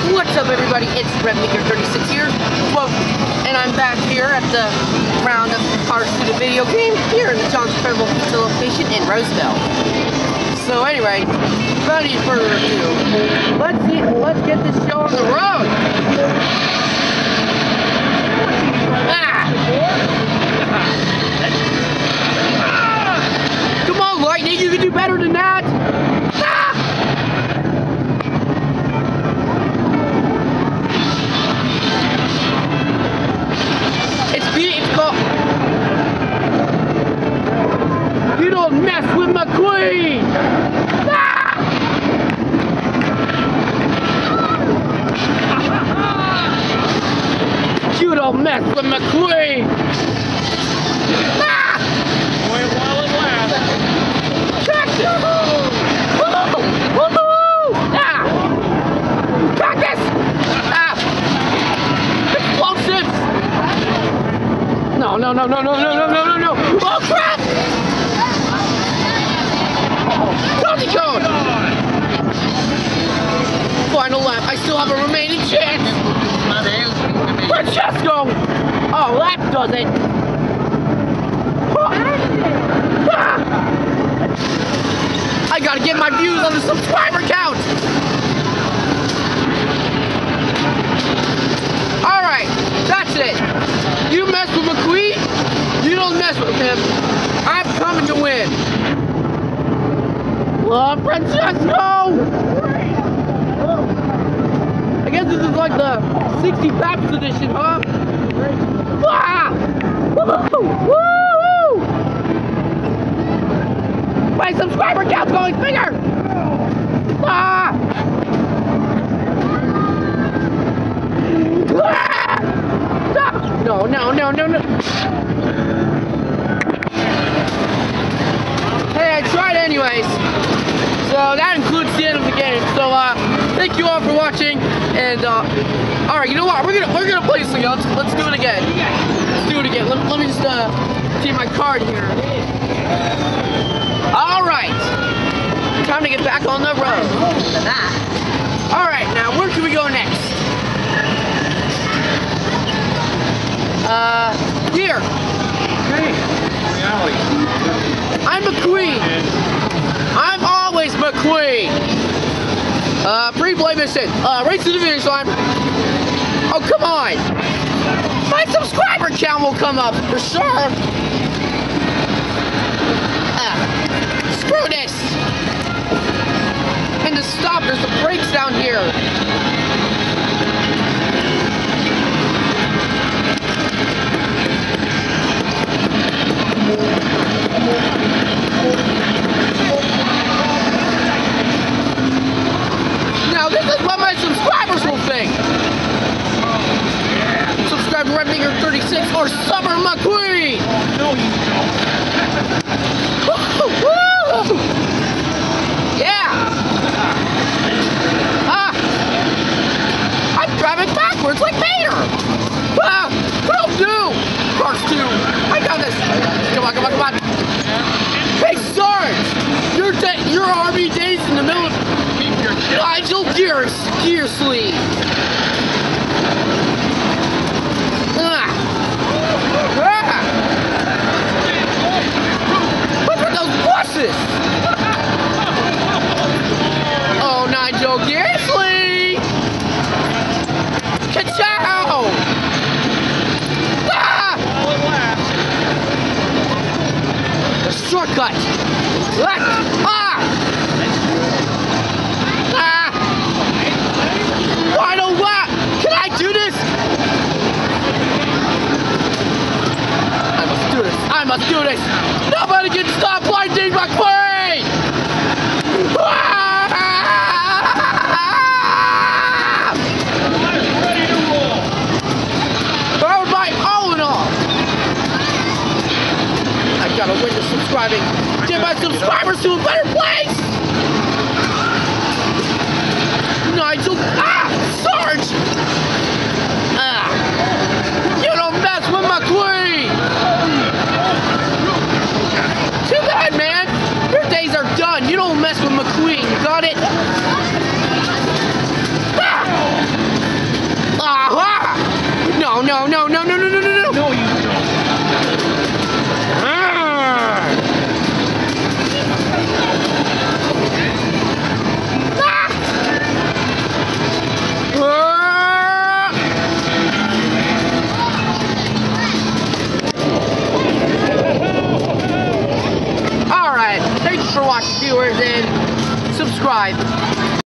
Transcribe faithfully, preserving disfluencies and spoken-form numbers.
What's up, everybody? It's Redmaker thirty-six here. Whoa. And I'm back here at the round of Cars to the Video Game here in the John's Incredible Pizza location in Roseville. So anyway, without any further ado, let's see, let's get this show on the road. Ah! Come on, Lightning, you can do better than that. Ah! It's it's called. You don't mess with McQueen. Ah! You don't mess with McQueen. Ah! Boy, while it lasts. Cactus! Woo! Woo! Ah! Cactus! Ah! Explosives! No, no, no, no, no, no, no, no, no, no! Oh crap! Donkey Kong! Final lap. I still have a remaining chance. Francesco! Oh, that does it. Ah! I gotta get my views on the subscriber count. Alright, that's it. You mess with McQueen, you don't mess with him. I'm coming to win. Love Francesco! I guess this is like the sixty Paps edition, huh? Ah! Woo! Woo! My subscriber count's going bigger! Ah! Ah! Stop! No, no, no, no, no. Hey, I tried anyways. So that includes the end of the game. So uh, thank you all for watching. And uh, all right, you know what? We're gonna we're gonna play this again. Let's, let's do it again. Let's do it again. Let, let me just uh, see my card here. All right, time to get back on the road. All right, now where can we go next? Uh, here. Hey, I'm McQueen. I'm always McQueen. Uh, pre-play mission. Uh, race to the finish line. Oh, come on. My subscriber count will come up for sure. Uh, screw this. And to stop, there's the brakes down here. Now this is what my subscribers will think. Subscribe to Redmaker thirty-six or Summer McQueen. no, you don't. Woo! Woo! Yeah. Ah! I'm driving backwards like Mater. Ah! Will do. Cars two. I got this. Come on, come on, come on. Hey, Sarge! Your your army days in the middle of Nigel Gears gear sleeve. Ah. Ah. What's with those buses? Oh, Nigel Gear sleeve. Ka-chow! Ah! The shortcut. Ah! Ah! Ah! Final lap! Can I do this? I must do this. I must do this. Nobody can stop Lightning McQueen! Ah! Oh my, all in all. I gotta win the subscribing. Get my subscribers to a better place!